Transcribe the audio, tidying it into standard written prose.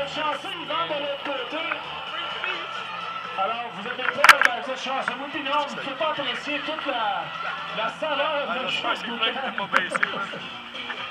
êtes chanceux, ils vendent de l'autre côté. Alors, vous avez peur, vous êtes chanceux. Oui, puis non, vous ne pouvez pas apprécier toute la saveur de J'espère que le vin n'était pas baissé.